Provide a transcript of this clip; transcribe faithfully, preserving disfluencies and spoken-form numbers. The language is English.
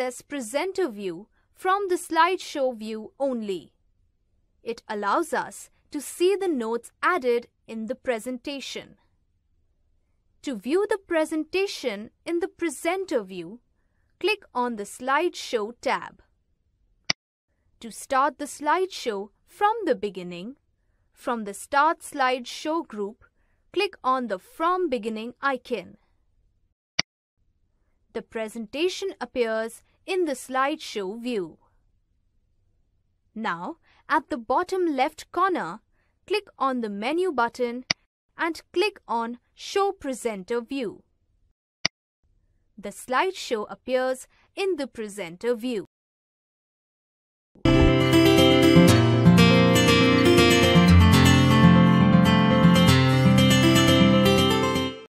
access presenter view from the slideshow view only. It allows us to see the notes added in the presentation. To view the presentation in the presenter view, click on the Slideshow tab. To start the slideshow from the beginning, from the Start Slideshow group, click on the From Beginning icon. The presentation appears in the slideshow view. Now, at the bottom left corner, click on the menu button and click on Show Presenter View. The slideshow appears in the presenter view.